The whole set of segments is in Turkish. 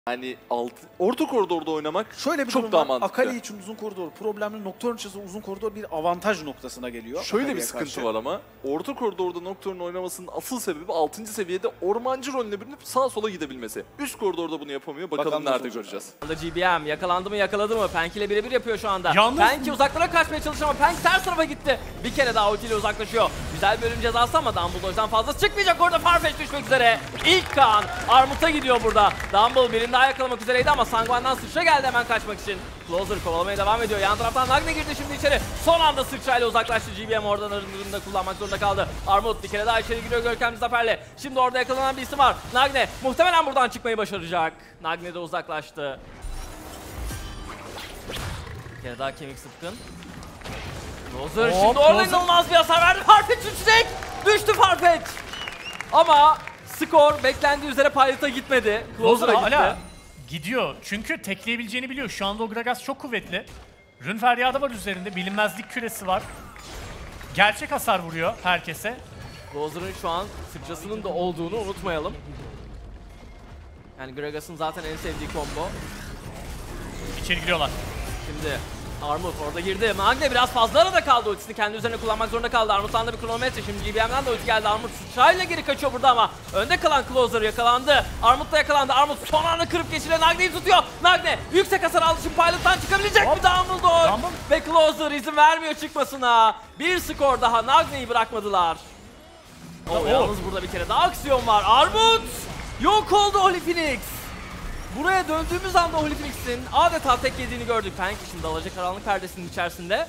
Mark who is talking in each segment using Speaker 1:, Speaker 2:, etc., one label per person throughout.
Speaker 1: Yani orta koridorda oynamak
Speaker 2: şöyle bir
Speaker 1: çok daha mantıklı.
Speaker 2: Akali için uzun koridor problemli, Nocturne için uzun koridor bir avantaj noktasına geliyor.
Speaker 1: Şöyle
Speaker 2: Akali'ye
Speaker 1: bir sıkıntı
Speaker 2: karşı
Speaker 1: var ama orta koridorda Nocturne oynamasının asıl sebebi 6. seviyede ormancı rolüne bürünüp sağa sola gidebilmesi. Üst koridorda bunu yapamıyor. Bakalım nerede göreceğiz.
Speaker 3: GBM yakalandı mı yakaladı mı? Penk ile birebir yapıyor şu anda.
Speaker 4: Yalnız
Speaker 3: Penk uzaklara kaçmaya çalışıyor ama Penk ters tarafa gitti. Bir kere daha ultiyle uzaklaşıyor. Güzel bir ölüm cezası ama Dumbledore'dan fazla çıkmayacak. Orada Farfetch düşmek üzere. İlk kan Armut'a gidiyor burada. Dumble birini daha yakalamak üzereydi ama Sanguine'dan sıçra geldi hemen kaçmak için. Closer kovalamaya devam ediyor. Yan taraftan Nagne girdi şimdi içeri. Son anda sıçrayla uzaklaştı. GBM oradan arındırında kullanmak zorunda kaldı. Armut bir kere daha içeri giriyor Görkemli zaferle. Şimdi orada yakalanan bir isim var. Nagne muhtemelen buradan çıkmayı başaracak. Nagne de uzaklaştı. Bir kere daha kemik sıkkın. Closer şimdi orada inanılmaz bir hasar verdi. Farfetch düşecek. Düştü Farfetch. Ama skor beklendiği üzere Pilot'a gitmedi. Closer'a gitti.
Speaker 4: Hala gidiyor çünkü tekleyebileceğini biliyor. Şu anda o Gragas çok kuvvetli. Rün feryadı var üzerinde, bilinmezlik küresi var. Gerçek hasar vuruyor herkese.
Speaker 3: Closer'ın şu an sıçrasının da olduğunu unutmayalım. Yani Gragas'ın zaten en sevdiği combo.
Speaker 4: İçeri giriyorlar.
Speaker 3: Şimdi Armut orada girdi. Nagne biraz fazla arada kaldı. Ultisini kendi üzerine kullanmak zorunda kaldı. Armut'tan da bir kronometre. Şimdi GBM'den de ulti geldi. Armut sıçrayla geri kaçıyor burada ama önde kalan Closer yakalandı. Armut da yakalandı. Armut son anda kırıp geçiriyor. Nagne'yi tutuyor. Nagne yüksek hasar aldı. Şimdi Pilot'tan çıkabilecek mi Dumbledore? Ve Closer izin vermiyor çıkmasına. Bir skor daha. Nagne'yi bırakmadılar. Yalnız burada bir kere daha aksiyon var. Armut yok oldu Holy Phoenix. Buraya döndüğümüz anda Holy Phoenix'in adeta tek yediğini gördük. Penk şimdi alacakaranlık perdesinin içerisinde.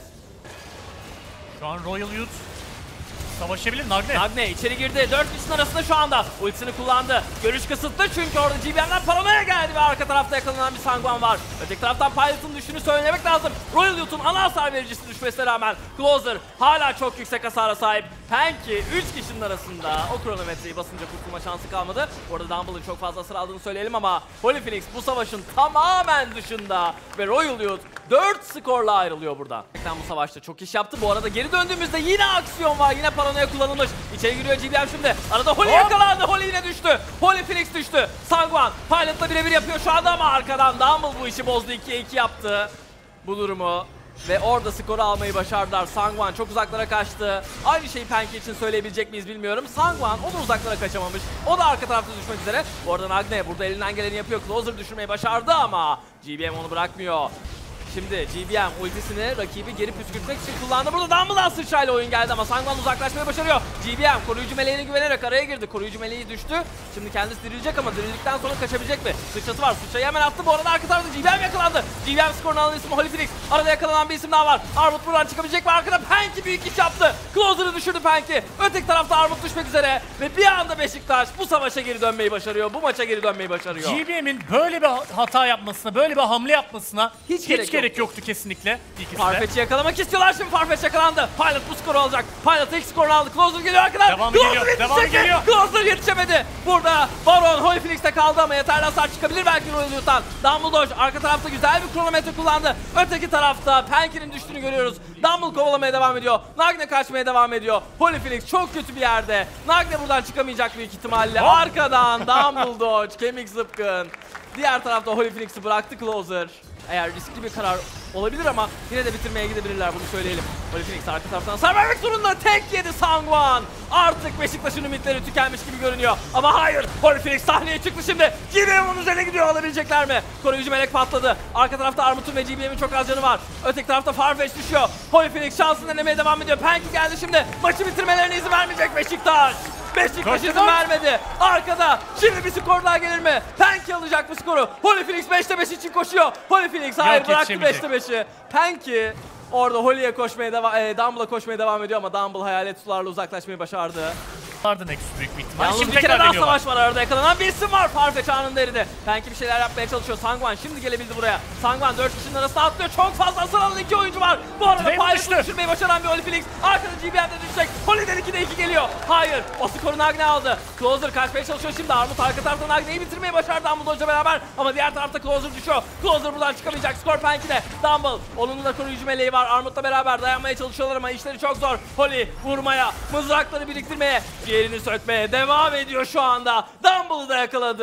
Speaker 4: Şu an Royal Youth savaşabilir.
Speaker 3: Nagne içeri girdi. 4 kişinin arasında şu anda. Ultisini kullandı. Görüş kısıtlı çünkü orada GBM'den paranoya geldi ve arka tarafta yakalanan bir Sanguine var. Öteki taraftan Pilot'ın düştüğünü söylemek lazım. Royal Youth'un ana hasar vericisi düşmesine rağmen Closer hala çok yüksek hasara sahip. Penk'i 3 kişinin arasında o kronometreyi basınca kurtulma şansı kalmadı. Orada Dumble'ın çok fazla hasar aldığını söyleyelim ama Holy Phoenix bu savaşın tamamen dışında ve Royal Youth 4 skorla ayrılıyor buradan. Bu savaşta çok iş yaptı. Bu arada geri döndüğümüzde yine aksiyon var. Yine paranoya kullanılmış. İçeri giriyor GBM şimdi. Arada Holy yakalandı. Holy yine düştü. Holy Phoenix düştü. Sanguine Pilot'la birebir yapıyor şu anda ama arkadan Dumble bu işi bozdu. 2'ye 2 yaptı bu durumu. Ve orada skoru almayı başardılar. Sanguine çok uzaklara kaçtı. Aynı şeyi Penk için söyleyebilecek miyiz bilmiyorum. Sanguine o da uzaklara kaçamamış. O da arka tarafta düşmek üzere. Bu arada Nagne burada elinden geleni yapıyor. Closer düşürmeyi başardı ama GBM onu bırakmıyor. Şimdi GBM ultisini rakibi geri püskürtmek için kullandı. Burada Dumble'dan sıçrayla oyun geldi ama Sanguine uzaklaşmayı başarıyor. GBM koruyucu meleğine güvenerek araya girdi. Koruyucu meleği düştü. Şimdi kendisi dirilecek ama dirildikten sonra kaçabilecek mi? Sıçrası var. Sıçrayı hemen attı. Bu arada arka tarafta GBM yakalandı. GBM skorunu alan ismi Holy Phoenix. Arada yakalanan bir isim daha var. Armut buradan çıkabilecek mi? Arkada Penk'i büyük iş yaptı. Closer'ı düşürdü Penk'i. Öteki tarafta Armut düşmek üzere. Ve bir anda Beşiktaş bu savaşa geri dönmeyi başarıyor. Bu maça geri dönmeyi başarıyor.
Speaker 4: GBM'in böyle bir hata yapmasına, böyle bir hamle yapmasına hiç gerek yoktu kesinlikle.
Speaker 3: Farfetch'i yakalamak istiyorlar şimdi. Farfetch yakalandı. Pilot bu skoru alacak. Pilot ilk skorunu aldı. Closer geliyor arkadan.
Speaker 4: Devamı geliyor.
Speaker 3: Closer yetişemedi. Burada Baron Holy Phoenix'te kaldı ama yeterli hasar çıkabilir belki Royal Youth'tan. Dumbledore arka tarafta güzel bir kronometre kullandı. Öteki tarafta Penk'in düştüğünü görüyoruz. Dumble kovalamaya devam ediyor. Nagne kaçmaya devam ediyor. Holy Phoenix çok kötü bir yerde. Nagne buradan çıkamayacak büyük ihtimalle. Arkadan Dumbledore kemik zıpkın. Diğer tarafta Holy Phoenix'i bıraktı Closer. Eğer riskli bir karar olabilir ama yine de bitirmeye gidebilirler, bunu söyleyelim. Holy Phoenix arka taraftan hasar vermek zorunda. Tek yedi Sanguine. Artık Beşiktaş'ın ümitleri tükenmiş gibi görünüyor. Ama hayır, Holy Phoenix sahneye çıktı şimdi. GBM'in üzerine gidiyor, alabilecekler mi? Koruyucu melek patladı. Arka tarafta Armut'un ve GBM'in çok az canı var. Öteki tarafta Farfetch düşüyor. Holy Phoenix şansını denemeye devam ediyor. Penk geldi şimdi. Maçı bitirmelerine izin vermeyecek Beşiktaş. Beşiktaş izin vermedi. Arkada. Şimdi bir skor daha gelir mi? Penki alacak bu skoru. Holy Phoenix 5'te 5 için koşuyor. Holy Phoenix hayır bıraktı 5'te 5'i. Penki orada Holy'ye koşmaya Dumble'a koşmaya devam ediyor ama Dumble hayalet sularla uzaklaşmayı başardı.
Speaker 4: Nexus büyük bir ihtimal.
Speaker 3: Yalnız
Speaker 4: Şimdi
Speaker 3: bir kere daha
Speaker 4: deniyorlar.
Speaker 3: savaş var, arada yakalanan bir isim var. Farfetch anında eridi. Penki bir şeyler yapmaya çalışıyor. Sanguine şimdi gelebildi buraya. Sanguine 4 kişinin arasında atlıyor. Çok fazla hasar alan 2 oyuncu var. Bu arada Pilot'u düşürmeyi başaran bir Holy Phoenix. Arkada GBM'de düşecek. Holy'den 2'de 2 geliyor. Hayır. O skoru Nagne aldı. Closer kaçmaya çalışıyor şimdi. Armut arka tarafta Nagne'yi bitirmeyi başardı Dumbledore'la beraber. Ama diğer tarafta Closer düşüyor. Closer buradan çıkamayacak. Skor Penki'de. Dumble. Onun da koruyucu meleği var. Armut'la beraber dayanmaya çalışıyorlar ama işleri çok zor. Holy vurmaya, mızrakları biriktirmeye, ciğerini sökmeye devam ediyor şu anda. Dumble'ı da yakaladı.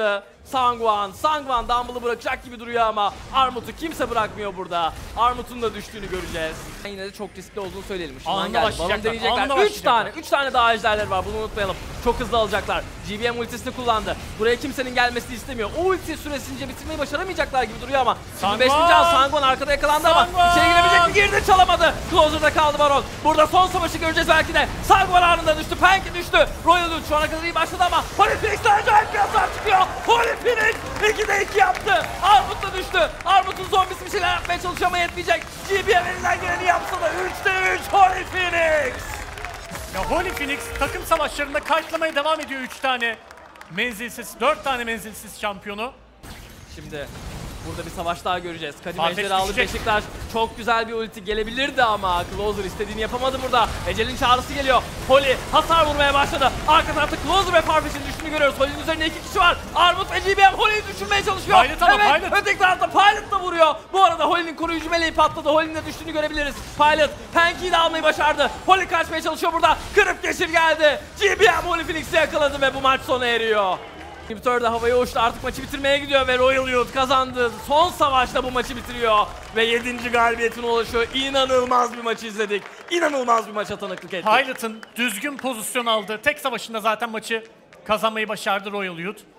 Speaker 3: Sanguan Dumble'ı bırakacak gibi duruyor ama Armut'u kimse bırakmıyor burada. Armut'un da düştüğünü göreceğiz. Yine de çok riskli olduğunu söyleyelim.
Speaker 4: Anında
Speaker 3: Şundan geldi.
Speaker 4: başlayacaklar,
Speaker 3: Balon deneyecekler.
Speaker 4: anında
Speaker 3: 3
Speaker 4: başlayacaklar.
Speaker 3: 3 tane daha ejderleri var, bunu unutmayalım. Çok hızlı alacaklar. GBM ultisini kullandı. Buraya kimsenin gelmesini istemiyor. O ulti süresince bitirmeyi başaramayacaklar gibi duruyor ama. Şimdi 5. can Sanguan arkada yakalandı ama içeri girebilecek mi? Girdi, çalamadı. Closer'da kaldı Baron. Burada son savaşı göreceğiz belki de. Sanguan anında düştü. Panky düştü. Royal Youth şu ana kadar iyi başladı ama Holy Phoenix'ten acayip bir hasar çıkıyor. Holy Phoenix 2'de 2 yaptı. Armut da düştü. Armut'un zombisi bir şeyler yapmaya çalışıyor ama yetmeyecek. GBM elinden geleni yapsa da 3'te 3 Holy Phoenix.
Speaker 4: Ya Holy Phoenix takım savaşlarında kayıtlamaya devam ediyor 3 tane menzilsiz, 4 tane menzilsiz şampiyonu.
Speaker 3: Şimdi burada bir savaş daha göreceğiz. Kadim
Speaker 4: Farfetch
Speaker 3: Ejder'i aldı
Speaker 4: düşecek.
Speaker 3: Beşiktaş. Çok güzel bir ulti gelebilirdi ama Closer istediğini yapamadı burada. Ecel'in çağrısı geliyor. Holy hasar vurmaya başladı. Arka tarafta Closer ve Farfetch'in düştüğünü görüyoruz. Holy'nin üzerinde 2 kişi var. Armut ve GBM Holy'yi düşürmeye çalışıyor.
Speaker 4: Pilot ama
Speaker 3: evet,
Speaker 4: Pilot.
Speaker 3: öteki tarafta Pilot da vuruyor. Bu arada Holy'nin koruyucu meleği patladı. Holy'nin de düştüğünü görebiliriz. Pilot Panky'yi de almayı başardı. Holy kaçmaya çalışıyor burada. Kırıp geçir geldi. GBM Holy Phoenix'i yakaladı ve bu maç sona eriyor. Inhibitor da havaya uçtu, artık maçı bitirmeye gidiyor ve Royal Youth kazandı. Son savaşta bu maçı bitiriyor ve 7. galibiyetine ulaşıyor. İnanılmaz bir maç izledik. İnanılmaz bir maça tanıklık ettik.
Speaker 4: Pilot'ın düzgün pozisyon aldığı tek savaşında zaten maçı kazanmayı başardı Royal Youth.